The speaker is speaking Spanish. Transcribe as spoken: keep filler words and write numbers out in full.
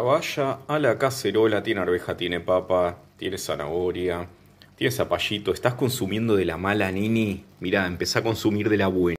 vaya a la cacerola, tiene arveja, tiene papa, tiene zanahoria, tiene zapallito. ¿Estás consumiendo de la mala, Nini? Mirá, empezá a consumir de la buena.